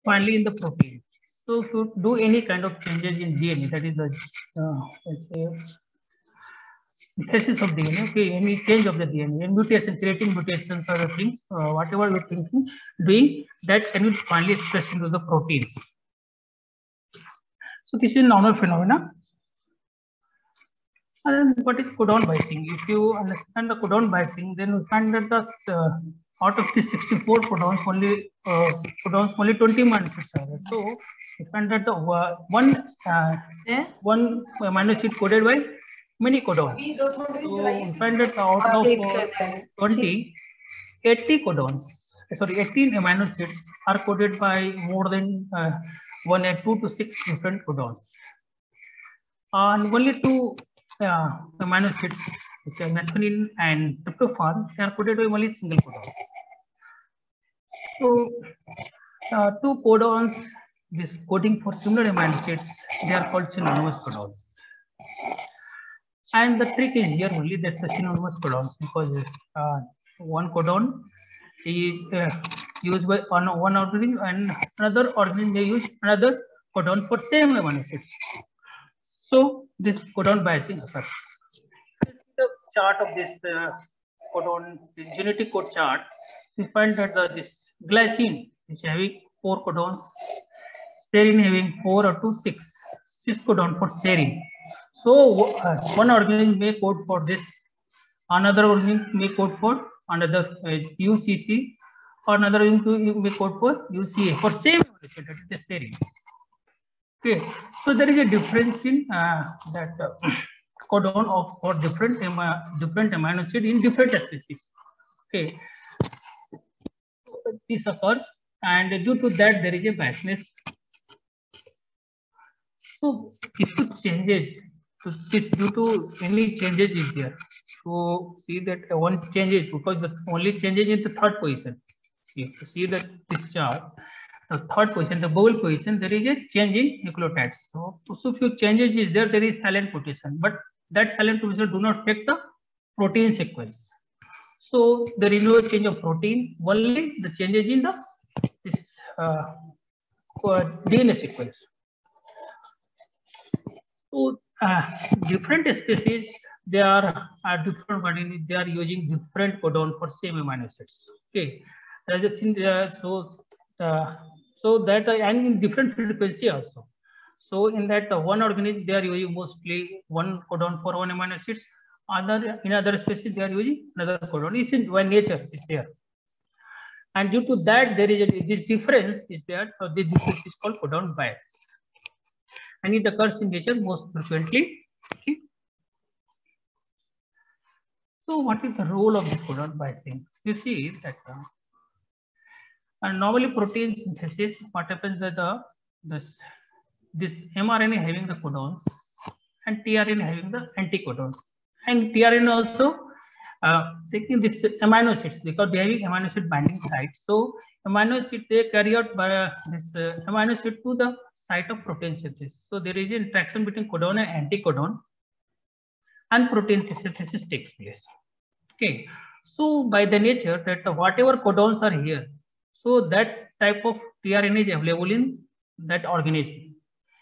finally in the protein. So if you do any kind of changes in DNA, that is the let's say synthesis of DNA, okay, any change of the DNA, and mutation, creating mutations or the things, whatever you're thinking, doing, that can be finally expressed into the proteins. So this is normal phenomena. And what is codon biasing? If you understand the codon biasing, then we find that the out of the 64 codons, only 20 amino acids are there. So we find that the one amino acid coded by many codons. So we find that out of 20, 80 codons, sorry, 18 amino acids are coded by more than 1 and 2 to 6 different codons. And only two amino acids, which are methionine and tryptophan, they are coded by only single codons. So, two codons, this coding for similar amino acids, they are called synonymous codons. And the trick is here only that the synonymous codons, because one codon is used by one organism and another organism may use another codon for same amino acids. So this codon biasing occurs. The chart of this codon, the genetic code chart, we find that this glycine is having 4 codons, serine having 4 or 2, 6 codon for serine. So one organism may code for this, another organism may code for another UCC, or another organism may code for UCA for same molecule, that is the serine. Okay, so there is a difference in that codon of for different amino acid in different species. Okay, so this occurs, and due to that there is a biasness. So if it changes, so this due to any changes is there. So see that one changes because the only changes in the third position. If you see that this chart, the third position, the bubble position, there is a change in nucleotides. So if you changes is there, there is silent mutation, but that silent mutation do not affect the protein sequence. So there is no change of protein, only the changes in the this DNA sequence. So different species, they are different, but they are using different codon for same amino acids. Okay, so that and in different frequency also. So in that one organism they are using mostly one codon for one amino acids. In other species they are using another codon. It's in by nature is there, and due to that there is this difference is there. So this difference is called codon bias, and it occurs in nature most frequently. Okay. So what is the role of this codon biasing? You see that and normally protein synthesis, what happens that this mRNA having the codons and tRNA having the anticodons, and tRNA also taking this amino acids because they having amino acid binding sites. So amino acid they carry out by this amino acid to the site of protein synthesis. So there is an interaction between codon and anticodon, and protein synthesis takes place. Okay, so by the nature that whatever codons are here, so that type of tRNA is available in that organism.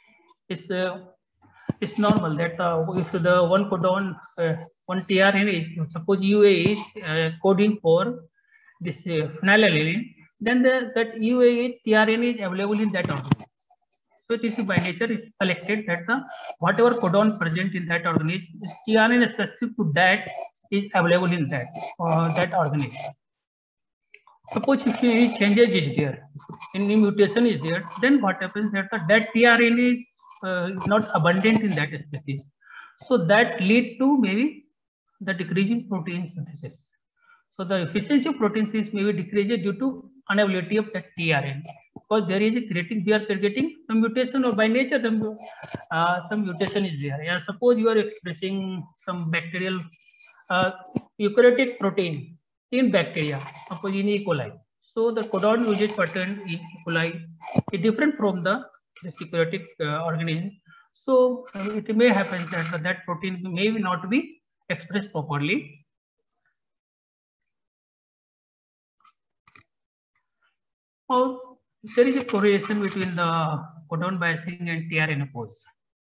It's normal that if the one codon, one tRNA is, suppose UA is coding for this phenylalanine, then that UA tRNA is available in that organism. So this is by nature is selected that the whatever codon present in that organism, this tRNA specific to that is available in that organism. Suppose if any changes is there, any mutation is there, then what happens that that tRNA is not abundant in that species. So that lead to maybe the decrease in protein synthesis. So the efficiency of protein synthesis may be decreased due to unavailability of that tRNA, because there is a creating, we are getting some mutation, or by nature some mutation is there. Yeah, suppose you are expressing some bacterial eukaryotic protein in bacteria, suppose in E. coli. So the codon uses pattern in E. coli is different from the eukaryotic organism. So it may happen that that protein may not be expressed properly. Or there is a correlation between the codon biasing and tRNA pose.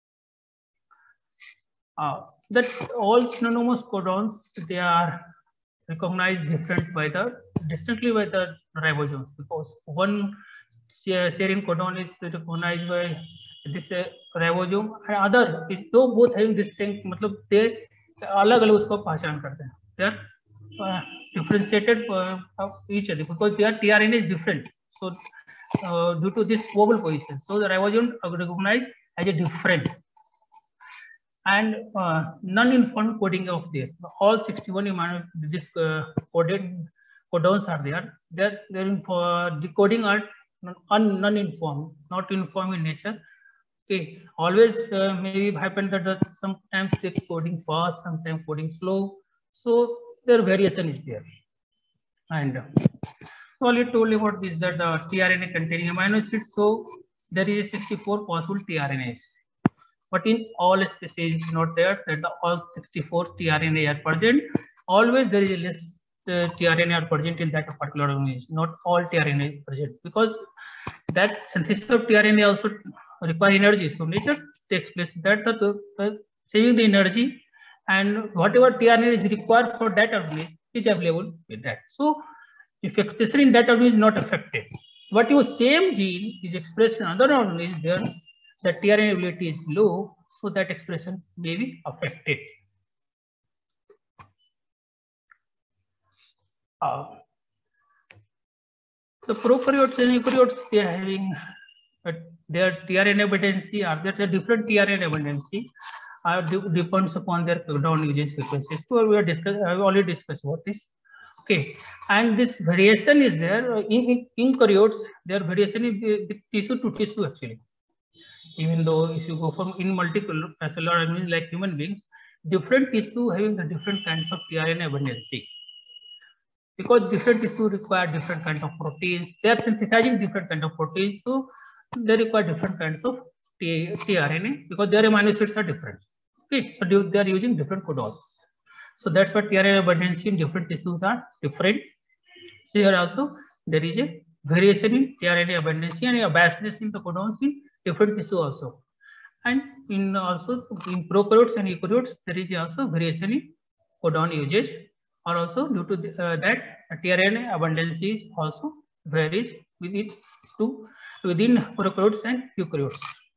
That all synonymous codons, they are recognized differently by the ribosomes, because one serine codon is recognized by this ribosome and other is तो both having distinct, मतलब they अलग अलग उसको पहचान करते हैं, they are differentiated of each other because their tRNA is different. So due to this vowel position, so the ribosome recognized as a different. And non-informed coding of this, all 61 this coded codons are there. They're for decoding are non-informed, not informed in nature. Okay, always maybe happen that sometimes they coding fast, sometimes coding slow. So their variation is there. And so all you told about this, that tRNA containing amino acids. So there is 64 possible tRNAs. But in all species is not there that all 64 tRNA are present. Always there is a less tRNA are present in that particular organism. Not all tRNA is present, because that synthesis of tRNA also require energy. So nature takes place that the saving the energy, and whatever tRNA is required for that organism is available with that. So if expression in that organism is not affected, but your same gene is expressed in another organism, there the tRNA ability is low, so that expression may be affected. The prokaryotes and eukaryotes, they are having their tRNA abundancy, are there different tRNA abundancy depends upon their codon usage sequences. So we have already discussed about this. Okay, and this variation is there in eukaryotes. Their variation is tissue to tissue actually. Even though if you go from in multiple cellular organisms like human beings, different tissue having the different kinds of tRNA abundancy, because different tissue require different kinds of proteins. They are synthesizing different kinds of proteins, so they require different kinds of tRNA because their amino acids are different. Okay, so they are using different codons. So that's why tRNA abundancy in different tissues are different. Here also there is a variation in tRNA abundancy and a biasness in the codons in different tissue also. And in also in prokaryotes and eukaryotes, there is also variation in codon usage, or also due to that tRNA abundancy also varies within prokaryotes and eukaryotes.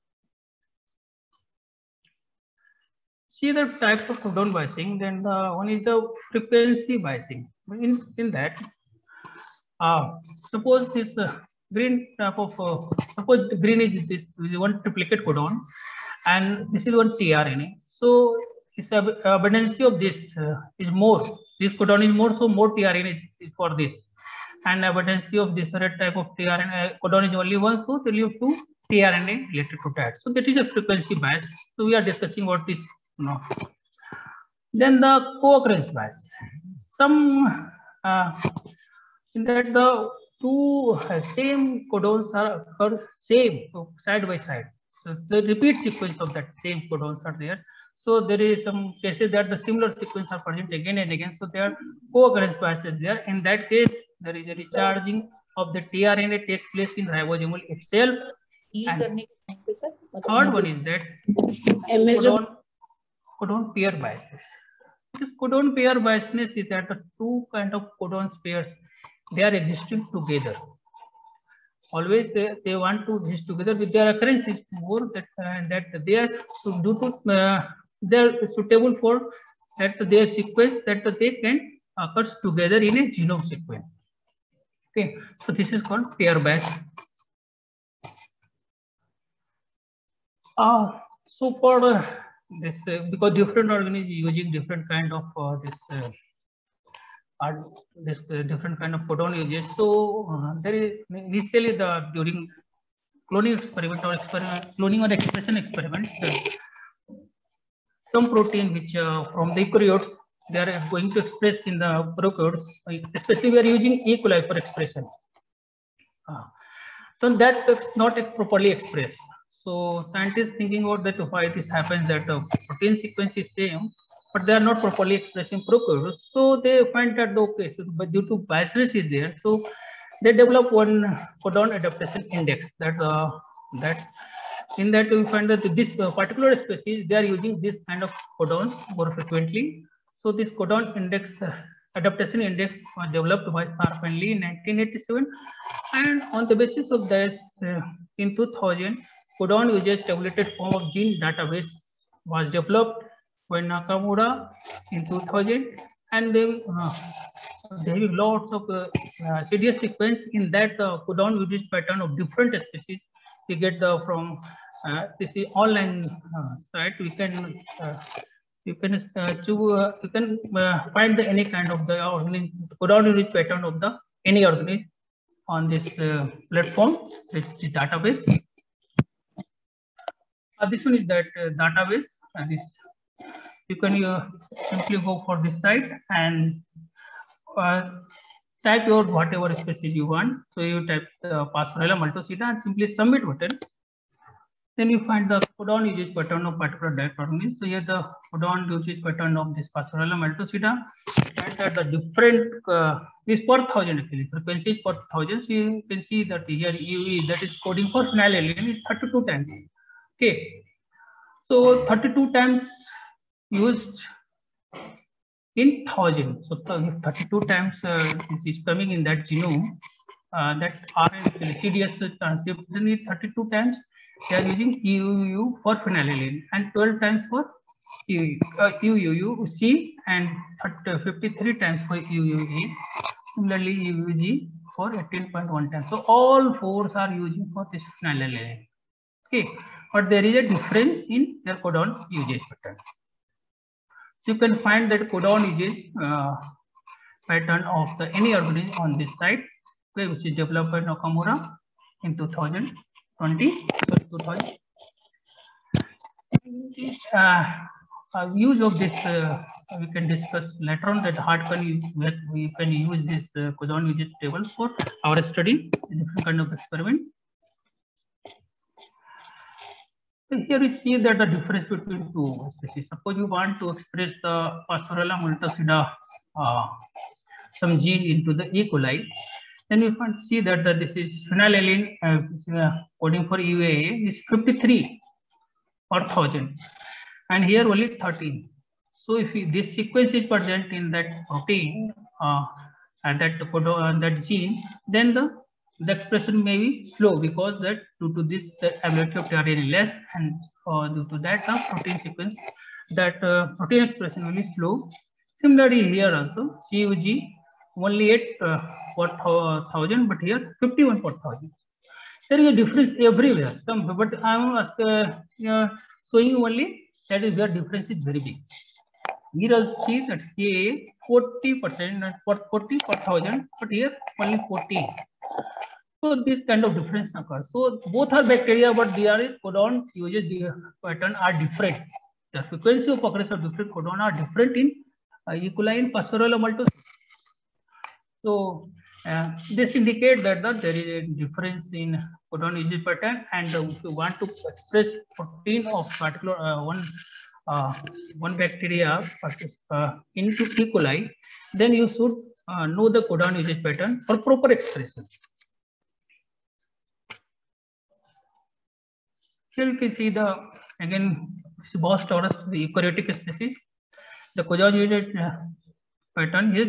See the types of codon biasing. Then one is the frequency biasing. In that, suppose this green type of suppose the green is this one triplicate codon, and this is one tRNA. So this abundancy of this is more. This codon is more, so more tRNA is for this. And abundancy of this red type of tRNA codon is only one, so there are two tRNA related to that. So that is a frequency bias. So we are discussing about this now. Then the co-occurrence bias. Some in that the two same codons are occur same, so side by side. So the repeat sequence of that same codons are there. So there is some cases that the similar sequence are present again and again. So there are co-occurrence biases there. In that case, there is a recharging of the tRNA takes place in ribosomal itself. And third one is that codon pair biases. This codon pair biasness is that the two kind of codon pairs, they are existing together. Always they want to exist together, with their occurrence is more that they are due to they are suitable for that their sequence that they can occur together in a genome sequence. Okay, so this is called pair bias. So for this because different organisms using different kind of different kind of codon uses. So there is initially during cloning experiment or cloning or expression experiments, some protein which from the eukaryotes they are going to express in the prokaryotes. Especially we are using E. coli for expression. So that is not properly expressed. So scientists thinking about that why this happens, that protein sequence is same, but they are not properly expressing prokaryotes. So they find that okay, so but due to biasness is there, so they develop one codon adaptation index. That in that we find that this particular species they are using this kind of codons more frequently. So this codon index adaptation index was developed by Sharp and Lee in 1987, and on the basis of this, in 2000, codon usage tabulated form of gene database was developed by Nakamura in 2000, and they have lots of CDS sequence in that codon usage pattern of different species. We get from this is online site. We can you can find the any kind of the codon usage pattern of the any organism on this platform, this database. This one is that database. This you can simply go for this site and type your whatever species you want. So you type Pastorella multocida and simply submit button. Then you find the codon usage pattern of particular direct organism. So here the codon usage pattern of this Pastorella multocida, and at the different this per 1000 actually frequency per 1000. So you can see that here UE, that is coding for phenylalanine, is 32 times. Okay, so 32 times used in 1000. So if 32 times is coming in that genome, that RNA CDS transcription is 32 times. They are using UUU for phenylalanine and 12 times for UUUC and 53 times for UUE. Similarly, UUG for 18.1 times. So all fours are using for this phenylalanine. Okay, but there is a difference in their codon usage pattern. So you can find that codon usage pattern of the any organism on this site, okay, which is developed by Nakamura in 2020. Use of this we can discuss later on, that how can we can use this codon usage table for our study, different kind of experiment. So here we see that the difference between two species. Suppose you want to express the Pastorella multocida some gene into the E. coli, then you can see that this is phenylalanine coding for UAA is 53 per 1000, and here only 13. So if this sequence is present in that protein and that gene, then the expression may be slow, because that due to this the ability of tRNA less, and due to that the protein sequence, that protein expression will be slow. Similarly here also CUG only 8 per 1000, but here 51 per 1000. There is a difference everywhere. But I am showing only that is where difference is very big. Here also see that CA 40% for 40 per 1000, but here only 40. So this kind of difference occurs. So both are bacteria, but their codon usage pattern are different. The frequency of occurrence of different codon are different in E. coli and Pastorella multocida. So this indicates that there is a difference in codon usage pattern, and if you want to express protein of particular one bacteria into E. coli, then you should know the codon usage pattern for proper expression. Here you can see the again Bos taurus, the eukaryotic species. The codon usage pattern here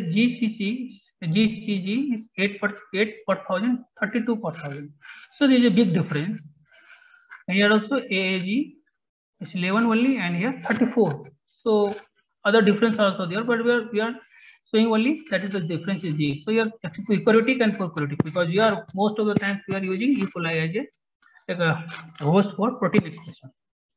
GCG is 8 per 1000, 32 per 1000. So there is a big difference. And here also AAG is 11 only, and here 34. So other difference also there, but we are showing only that is the difference is G. So here eukaryotic and prokaryotic, because we are most of the times we are using E. coli as a host for protein expression.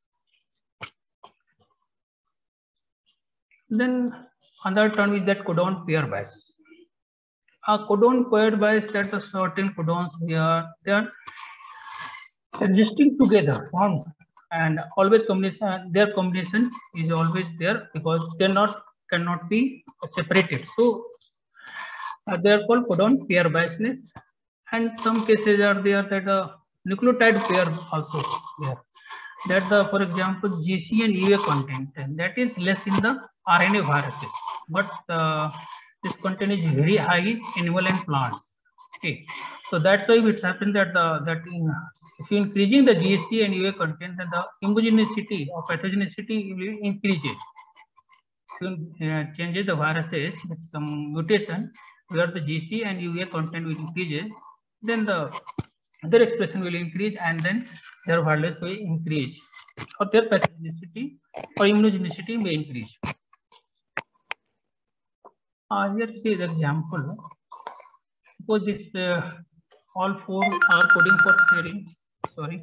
Then another term is that codon pair bias. A codon pair bias, that the certain codons here they are existing together formed, and always combination, their combination is always there, because they cannot be separated. So they are called codon pair biasness, and some cases are there that nucleotide pair also there. That for example GC and UA content, and that is less in the RNA viruses, but this content is very high in animal and plants. Okay, so that's why it happens that if you increasing the GST and UA content, then the immunogenicity or pathogenicity will increase. If you changes the viruses with some mutation where the GC and UA content will increase, then the other expression will increase and then their values will increase, or their pathogenicity or immunogenicity may increase. Here see the example. Suppose this all four are coding for serine. Sorry.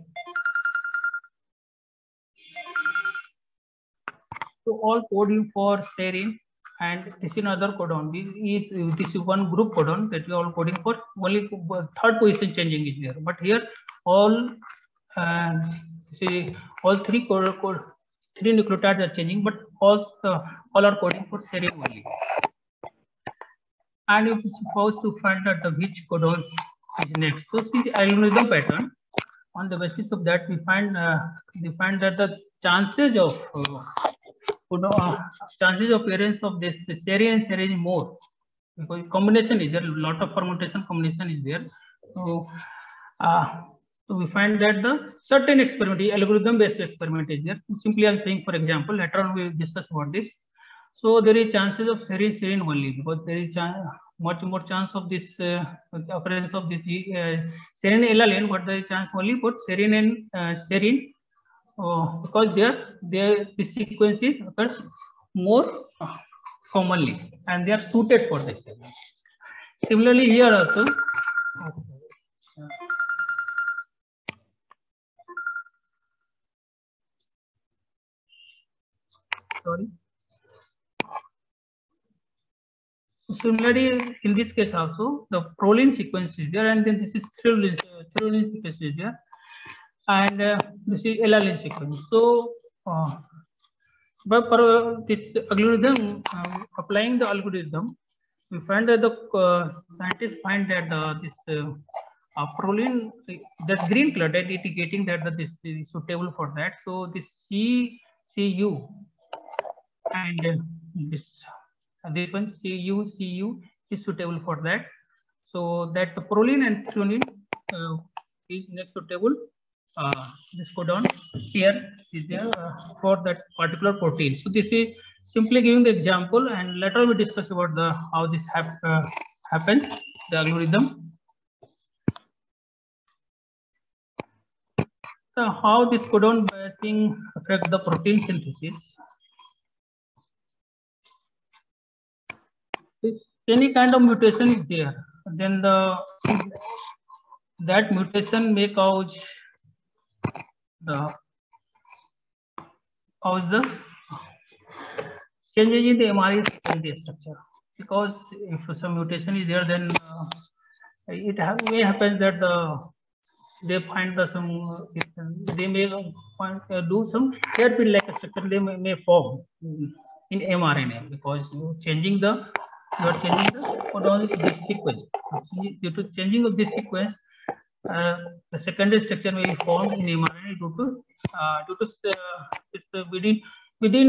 So all coding for serine, and this is another codon. This is one group codon that we all coding for. Only third position changing is there, but here all see all three nucleotides are changing, but all are coding for serine only. And if supposed to find out which codon is next, so see the algorithm pattern. On the basis of that, we find that the chances of appearance of this serine and serine is more, because combination is there, a lot of fermentation combination is there. So, so we find that the certain experiment, algorithm based experiment is there. Simply I'm saying, for example, later on we will discuss about this. So there is chances of serine only, because there is much more chance of this appearance of this serine allele, but there is chance only for serine and serine. Because this sequence occurs more commonly and they are suited for this. Similarly, here also. Sorry. Similarly, in this case also, the proline sequence is there, and then this is threonine sequence is there, and this is allele sequence. So, but for this algorithm, applying the algorithm, we find that the scientists find that this proline, that green color, that indicating that this is suitable for that. So this CU and this one CU is suitable for that. So that the proline and threonine is next suitable. This codon here is there for that particular protein. So this is simply giving the example, and later we discuss about how this happens, the algorithm. So how this codon thing affect the protein synthesis. If any kind of mutation is there, then that mutation may cause the changes in the mRNA secondary structure. Because if some mutation is there, then it may happen that they find they may do some hairpin-like structure. They may form in mRNA, because you are changing the codon of this sequence. Due to changing of this sequence, the secondary structure may be formed in mRNA due to within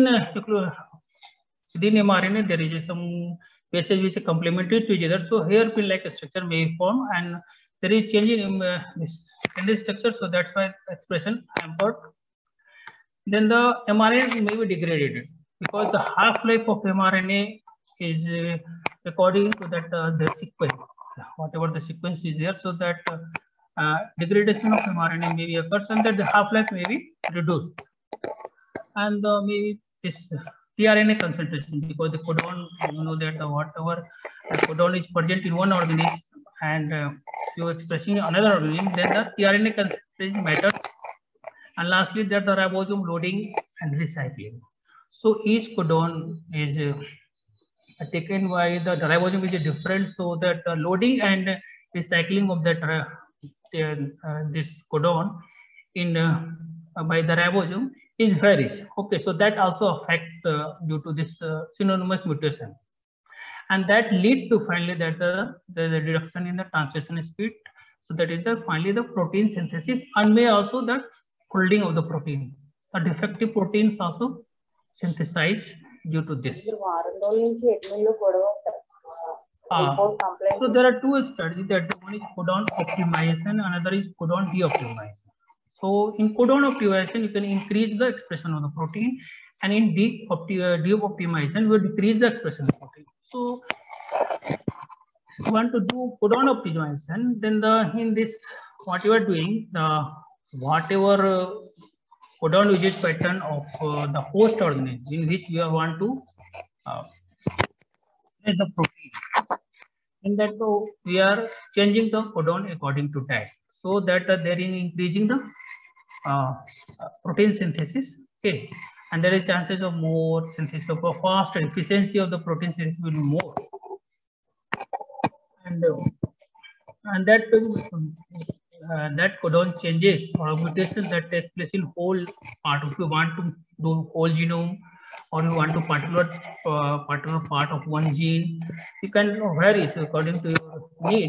mRNA there is some passage which is complementary to each other. So hairpin-like structure may be formed, and there is change in this secondary structure. So that's why expression hampered. Then the mRNA may be degraded, because the half-life of mRNA is according to that the sequence, whatever the sequence is there. So that degradation of mRNA may be occurs, and that the half-life may be reduced, and maybe this tRNA concentration, because the codon, you know that whatever codon is present in one organism and you are expressing another organism, then the tRNA concentration matters. And lastly, that the ribosome loading and recycling. So each codon is taken by the ribosome which is different, so that loading and recycling of that this codon in by the ribosome is varies. Okay, so that also affect due to this synonymous mutation, and that lead to finally that the reduction in the translation speed. So that is finally the protein synthesis, and may also the folding of the protein. The defective proteins also synthesized due to this. So there are two strategies. That one is codon optimization, another is codon de-optimization. So in codon optimization, you can increase the expression of the protein, and in de-optimization, we decrease the expression of the protein. So if you want to do codon optimization, then in this what you are doing, whatever codon usage pattern of the host organism in which you want to get the protein. In that, we are changing the codon according to that, so that there is increasing the protein synthesis. Okay, and there is chances of more synthesis of a faster efficiency of the protein synthesis will be more, and that codon changes or mutations that takes place in whole part. If you want to do whole genome, or you want to particular part of one gene, you can vary according to your need.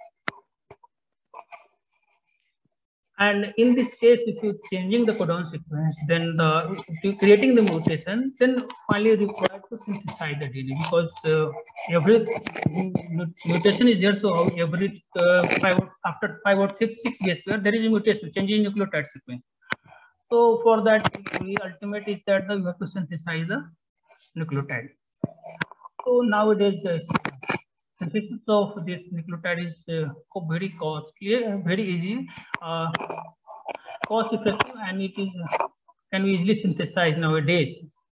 And in this case, if you're changing the codon sequence, then if you're creating the mutation, then finally required to synthesize the DNA, because every mutation is there. So every after 5 or 6 base pair, there is a mutation, changing nucleotide sequence. So for that, the ultimate is that you have to synthesize the nucleotide. So nowadays, the synthesis of this nucleotide is very costly, very easy, cost effective, and it is can be easily synthesized nowadays.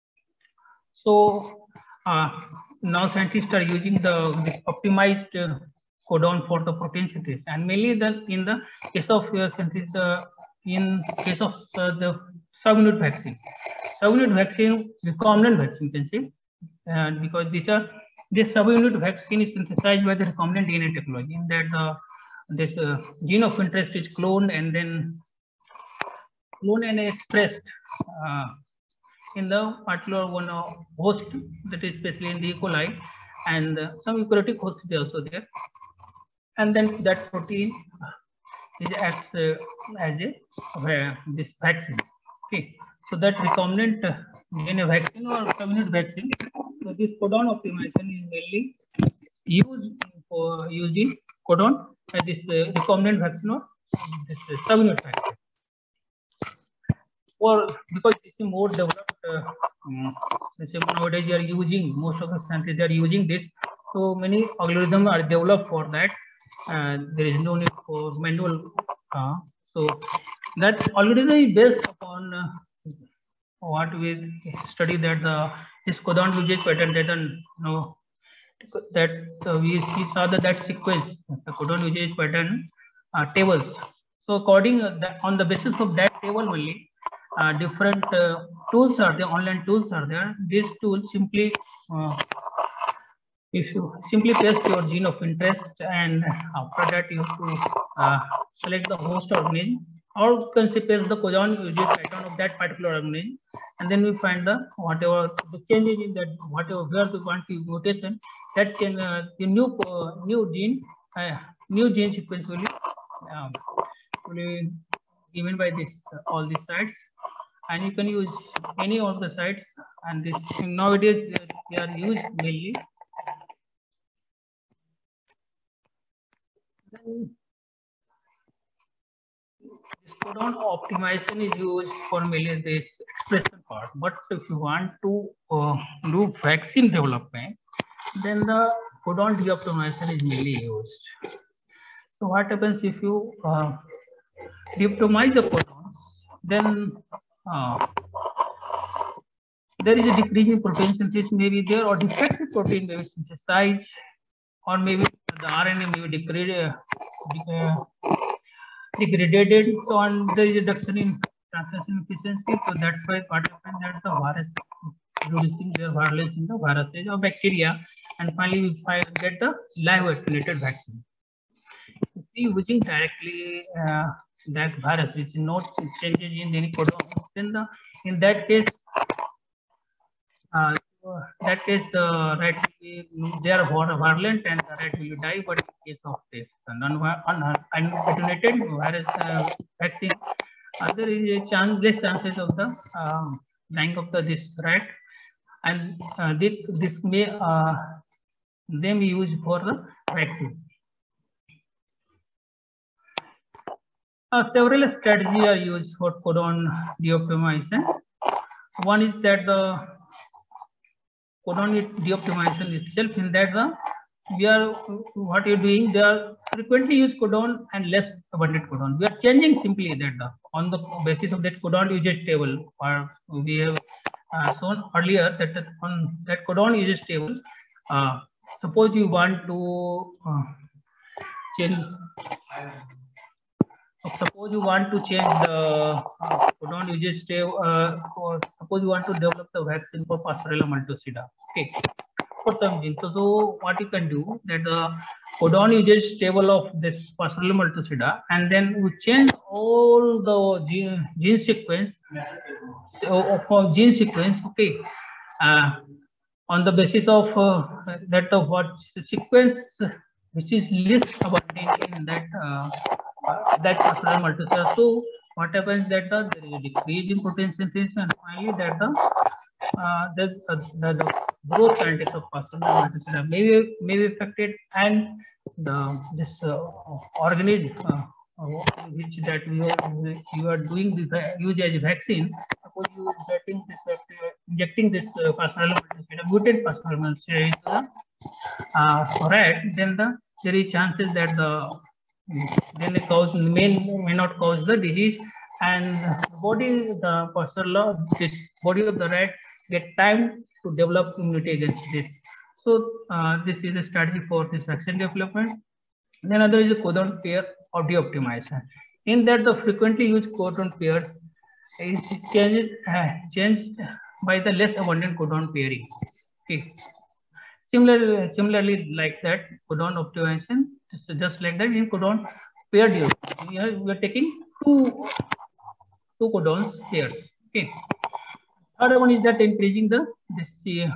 So now scientists are using the optimized codon for the protein synthesis, and mainly in the case of synthesis, in case of the subunit vaccine, recombinant vaccine, you can say, because this subunit vaccine is synthesized by the recombinant DNA technology, in that this gene of interest is cloned and then expressed in the particular one host, that is especially in the E. coli, and some eukaryotic host is also there, and then that protein acts as this vaccine. Okay, so that recombinant DNA vaccine or subunit vaccine. So this codon optimization is mainly used in codon this recombinant vaccine or this subunit vaccine. Or because this is more developed, nowadays they are using, most of the scientists they are using this. So many algorithms are developed for that. There is no need for manual. So that algorithm is based upon what we study, that this codon usage pattern that we saw that sequence, the codon usage pattern tables. So according on the basis of that table only, different tools are there, online tools are there. These tools simply, if you simply paste your gene of interest, and after that you have to select the host organism, or can paste the codon usage pattern of that particular organism, and then we find the whatever the changes in that, whatever where we want to mutation, that change, the new gene sequence will be given by this all these sites, and you can use any of the sites. And this nowadays they are used mainly. This codon optimization is used for mainly this expression part. But if you want to do vaccine development, then the codon de-optimization is mainly used. So what happens if you de-optimize the codons, then there is a decrease in protein synthesis may be there, or defective protein may be synthesized, or maybe the RNA may be degraded. So on there is a reduction in translation efficiency. So that's why what happens that the virus reducing their virulence in the virus stage of bacteria, and finally we get the live attenuated vaccine. If we using directly that virus which is not changes in any codon, then in that case the rat will be, they are virulent and the rat will die. But in case of this unattenuated virus vaccine, there is a less chances of the dying of this rat, and this may them used for the vaccine. Several strategies are used for codon de-optimization. One is that the codon de-optimization itself, in that what you're doing, they are frequently used codon and less abundant codon. We are changing simply that on the basis of that codon usage table, or we have shown earlier that on that codon usage table, suppose you want to change. Suppose you want to change the codon usage table, or suppose you want to develop the vaccine for Passerella multocida. Okay. For some genes. So what you can do, that the codon usage table of this Passerella multocida, and then we change all the gene sequence of gene sequence. Okay, on the basis of that of what sequence which is least abundant in that that Passerella multocida. So what happens that there is a decrease in protein synthesis, and finally that the growth kinetics of Passerella multocida may be affected, and this organism which that you are doing this use as a vaccine. Suppose you are injecting this Passerella multocida, mutant Passerella multocida into the rat, then there is chances that then it may not cause the disease, and the Passerella, this body of the rat get time to develop immunity against this. So this is a strategy for this vaccine development. Then other is a codon pair or de-optimization. In that, the frequently used codon pairs is changed by the less abundant codon pairing. Okay. Similarly, like that, codon optimization, just like that in codon pair de-optimization, we are taking two codons pairs. Okay. Third one is that increasing this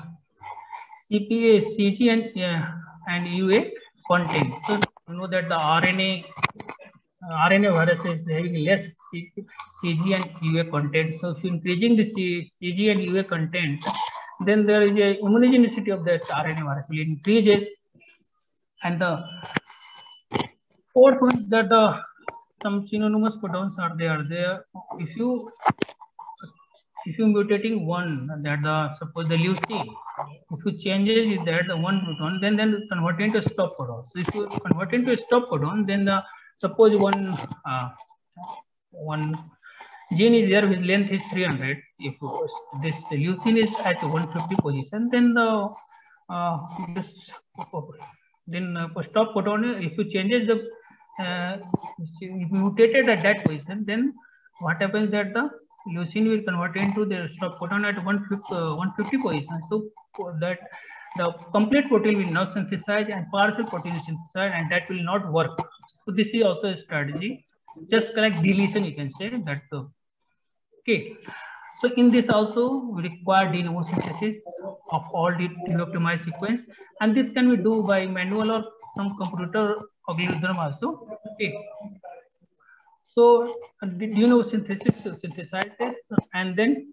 CPA, CG and UA content. So you know that the RNA virus is having less CG and UA content. So if increasing the CG and UA content, then there is a immunogenicity of that RNA virus will increase it. And the fourth one is that some synonymous codons are there. If you mutating one, that suppose the leucine, if you changes that the one codon, then convert into stop codon. So if you convert into a stop codon, then suppose one gene is there with length is 300. If this leucine is at 150 position, then stop codon, if you changes the if mutated at that position, then what happens that the leucine will convert into the stop codon at 150 position. So that the complete protein will not synthesize and partial protein is synthesized, and that will not work. So this is also a strategy. Just like deletion, you can say that. Okay. So in this also we require de novo synthesis of all the optimized sequence, and this can be do by manual or some computer algorithm also. Okay. So de novo synthesis synthesizes, and then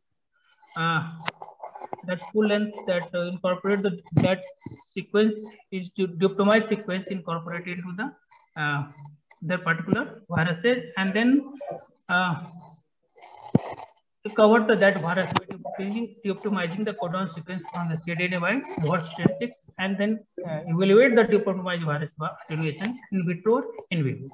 that full length that incorporate that sequence is the optimized sequence incorporated into the particular viruses, and then to cover that virus de-optimizing the codon sequence from the cDNA by virus genetics, and then evaluate the de-optimized virus attenuation in vitro or in vivo.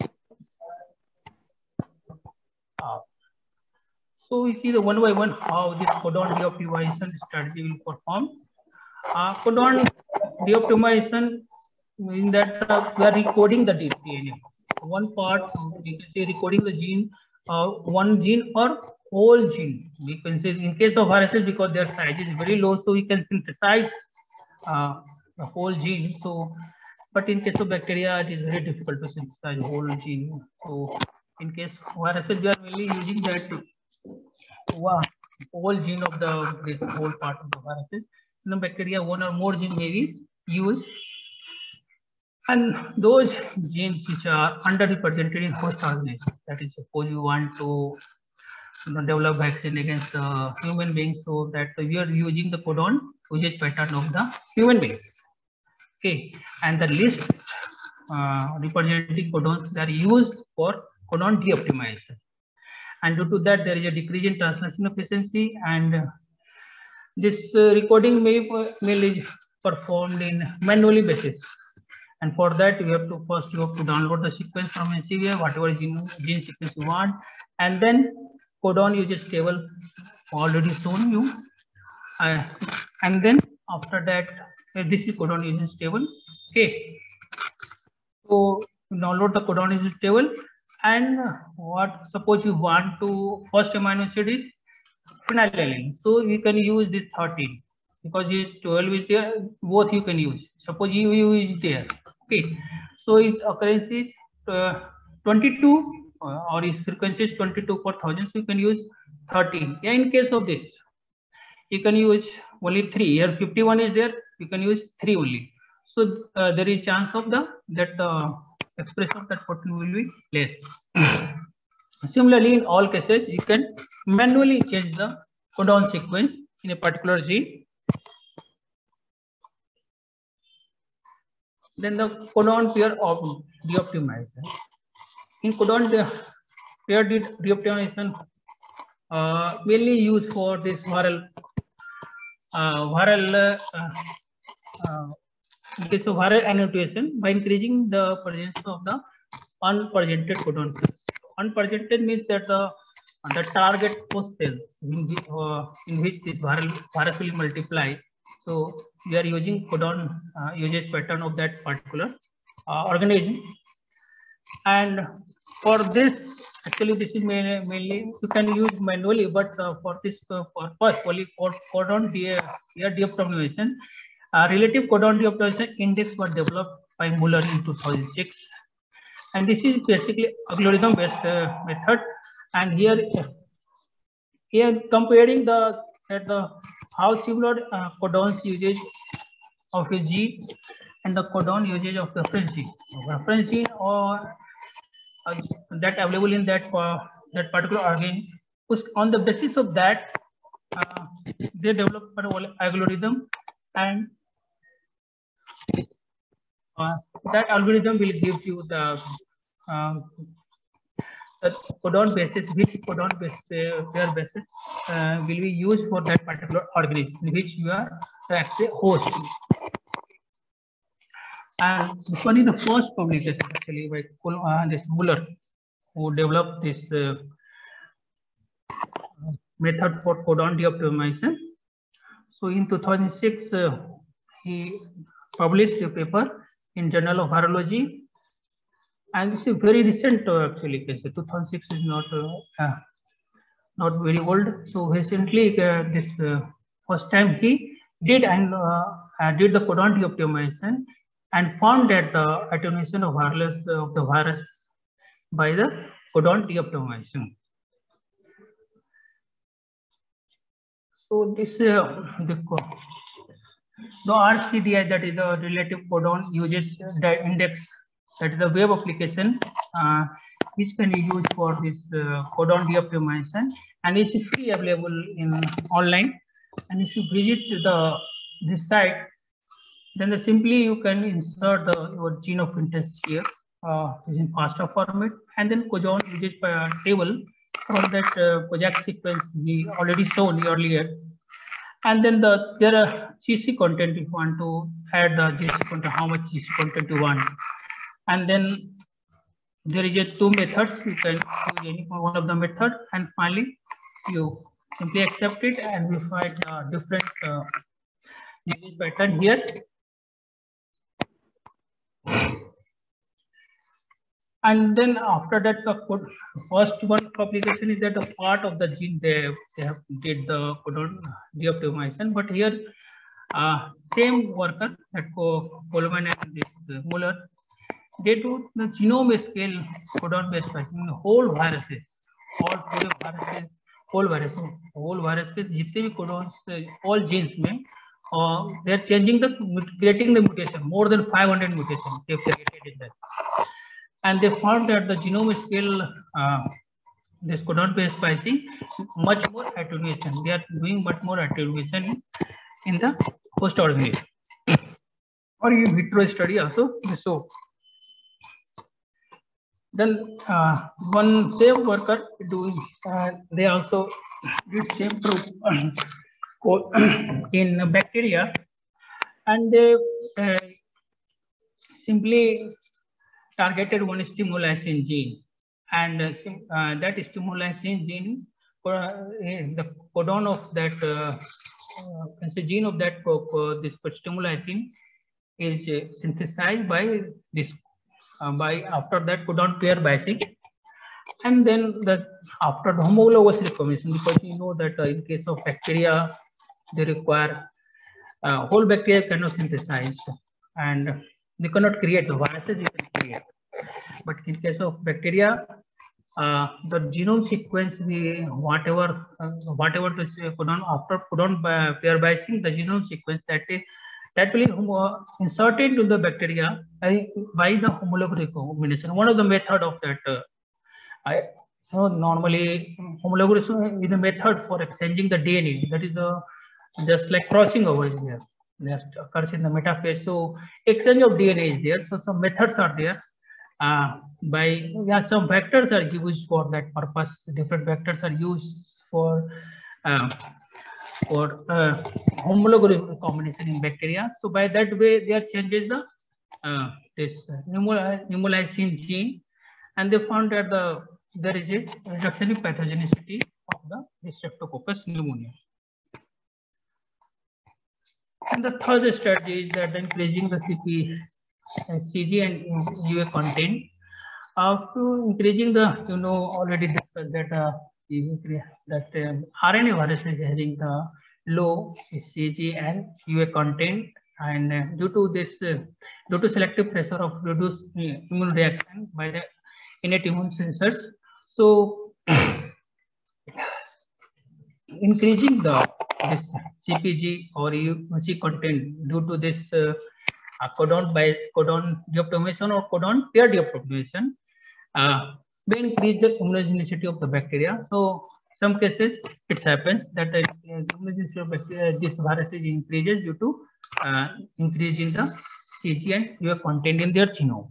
So we see the one by one how this codon de-optimization strategy will perform. Codon de-optimization in that we are recoding the DNA. One part we can say recoding the gene, one gene or whole gene. We can say in case of viruses, because their size is very low, so we can synthesize the whole gene. So, but in case of bacteria, it is very difficult to synthesize whole gene. So, in case of viruses, we are mainly using that whole gene of this whole part of the viruses. In the bacteria, one or more gene may be used. And those genes which are underrepresented in host organisms, that is, suppose you want to develop vaccine against human beings, so that we are using the codon usage pattern of the human beings. Okay, and the list representing codons that are used for codon de-optimization, and due to that there is a decrease in translation efficiency, and this recording may be performed in manually basis. And for that, you have to download the sequence from NCBI, whatever gene sequence you want, and then codon uses table already shown you, and then after that, this is codon uses table. Okay, so download the codon uses table, and suppose you want to first amino acid is phenylalanine, so you can use this 13 because this 12 is there. Both you can use. Suppose EU is there. Okay, so its occurrence is 22 or its frequency is 22 per thousand, so you can use 13. Yeah, in case of this, you can use only 3. Here 51 is there, you can use 3 only. So there is chance of that expression of that protein will be less. Similarly, in all cases, you can manually change the codon sequence in a particular gene. Then the codon pair of de-optimization. In codon pair de-optimization, mainly used for this viral annotation by increasing the presence of the unpresented codon. Unpresented means that the target host cells in which this virus will multiply. So we are using codon usage pattern of that particular organism, and for this, actually this is mainly you can use manually, but for this purpose only for codon de-optimization, relative codon de-optimization index was developed by Muller in 2006, and this is basically algorithm based method. And here comparing the how similar codons usage of a gene and the codon usage of reference gene. Reference gene or that available in that particular organ. On the basis of that, they develop an algorithm, and that algorithm will give you the codon basis, which codon pair basis will be used for that particular organism in which you are actually host. And this one is the first publication actually by this Muller, who developed this method for codon de-optimization. So in 2006, he published a paper in Journal of Virology, and this is very recent actually. 2006 is not very old. So recently, this first time he did the codon de-optimization and found that the attenuation of the virus by the codon de-optimization. So this the RCDI, that is the relative codon usage index, that is the web application which can be used for this codon de-optimization, and it's free available in online. And if you visit this site, then simply you can insert your gene of interest here in FASTA format, and then codon usage table from that COJAK sequence we already shown earlier. And then there are GC content if you want to add the GC content, how much GC content you want. And then there is two methods. You can use any one of the method, and finally you simply accept it, and we find different usage pattern here. And then after that, the first one application is that the part of the gene they have did the codon de-optimization. But here, same worker that Coleman and this Muller, they do the genome scale codon based splicing, whole viruses, whole viruses, जितने भी codons, all genes में, they are changing creating the mutation, more than 500 mutations they have created in that. And they found that the genome scale, this codon based splicing, much more attenuation. They are doing much more attenuation in the host organism. or in vitro study also. So then one same worker doing, they also did same in bacteria, and they simply targeted one stimulation gene, and that stimulation gene, the codon of that gene of that this stimulation is synthesized by this by after that codon pair biasing, and then after the homologous recombination, because you know that in case of bacteria they require whole bacteria cannot synthesize, and they cannot create the viruses you can create. But in case of bacteria, the genome sequence, whatever the codon after codon pair biasing, the genome sequence that will insert into the bacteria by the homologous recombination. One of the method of that, normally homologous is a method for exchanging the DNA. That is just like crossing over here. Just occurs in the metaphase. So exchange of DNA is there. So some methods are there. Some vectors are used for that purpose. Different vectors are used for homologous recombination in bacteria. So by that way, they changes the this pneumolysin gene, and they found that there is a reduction in pathogenicity of the Streptococcus pneumonia. And the third strategy is that increasing the CG and UA content. To increasing the, already discussed that RNA virus is having the low CG and UA content, and due to this, due to selective pressure of reduced immune reaction by the innate immune sensors, so increasing this CpG or UC content due to this codon deoptimization or codon pair deoptimization may increase the immunogenicity of the bacteria. So some cases it happens that the immunogenicity of bacteria, this virus increases due to increase in the CG and UA content in their genome.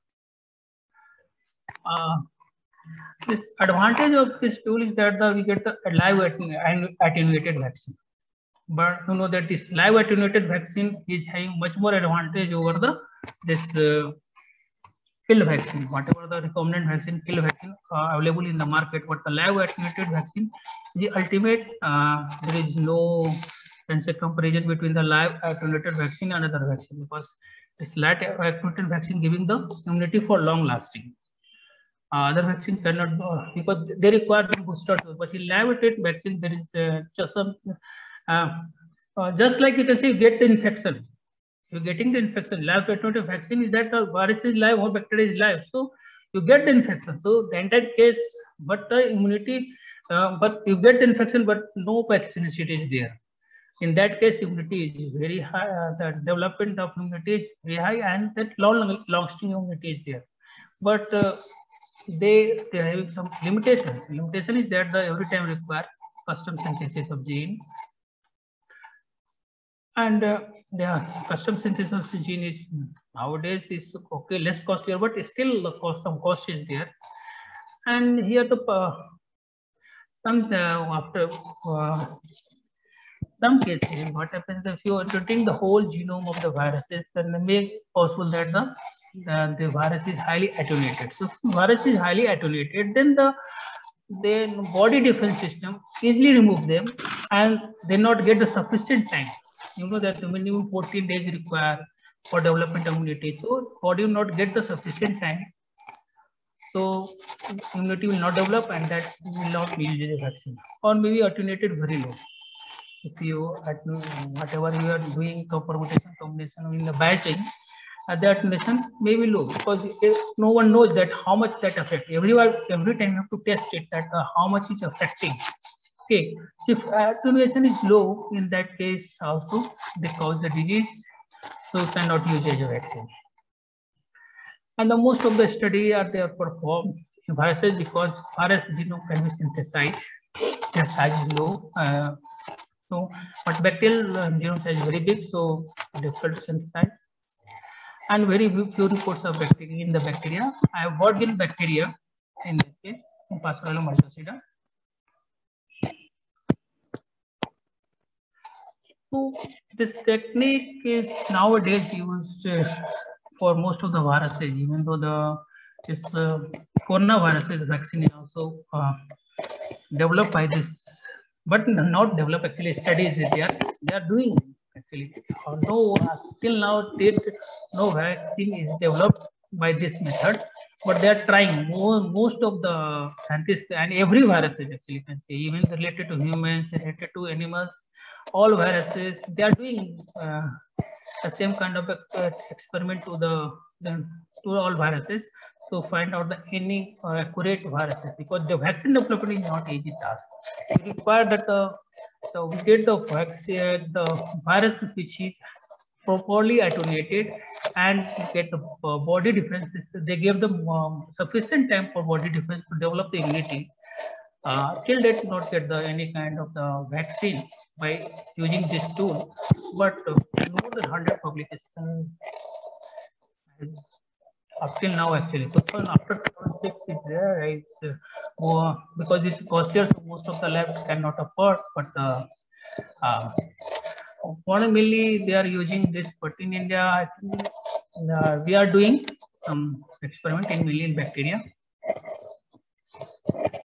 This advantage of this tool is that we get the live attenuated vaccine. But you know that this live attenuated vaccine is having much more advantage over this kill vaccine. Whatever the recombinant vaccine, kill vaccine available in the market, but the live attenuated vaccine, the ultimate, there is no comparison between the live attenuated vaccine and another vaccine, because this live attenuated vaccine giving the immunity for long lasting. Other vaccines cannot, because they require the booster dose. But in live attenuated vaccine, there is just some, just like you can say, get the infection. You're getting the infection. Live attenuated vaccine is that the virus is live or bacteria is live, so you get the infection. So the entire case, but the immunity, but you get the infection, but no pathogenicity is there. In that case, immunity is very high. The development of immunity is very high, and that long-lasting immunity is there. But they are having some limitations. Limitation is that every time require custom synthesis of gene, and the custom synthesis of gene is nowadays is okay, less costlier, but still the some cost is there. And here the after some cases, what happens if you are treating the whole genome of the viruses, then it may possible that the virus is highly attenuated. So if the virus is highly attenuated, then the body defense system easily remove them, and they not get the sufficient time. You know that the minimum 14 days required for development of immunity. So body will not get the sufficient time. So immunity will not develop, and that will not need the vaccine, or maybe attenuated very low. If you whatever you are doing permutation combination in the biasing, the attenuation may be low, because no one knows that how much that affects. Every time you have to test it that how much is affecting. Okay, so if attenuation is low, in that case also they cause the disease, so you cannot use as a vaccine. And the most of the study are there performed in viruses, because virus genome can be synthesized, their size is low. So, but bacterial genome size is very big, so difficult to synthesize. and very few reports of bacteria in the bacteria. I have worked in bacteria in this case, in Pasteurella multocida. So this technique is nowadays used for most of the viruses, even though this coronavirus vaccine is also developed by this, but not developed actually. Studies they are doing actually. No, till now date no vaccine is developed by this method, but they are trying. Most of the scientists and every virus is actually, you can say, even related to humans, related to animals, all viruses they are doing the same kind of experiment to to all viruses to find out the any accurate viruses, because the vaccine development is not easy task. You require that so we get the vaccine, the viruses which is properly attenuated and get the body defenses. They give them sufficient time for body defense to develop the immunity. Till date, not get any kind of the vaccine by using this tool, but more than 100 publications up till now actually. So after 2006 is there, it's because it's costlier, so most of the labs cannot afford. But mainly they are using this. But in India, I think we are doing some experiment in million bacteria.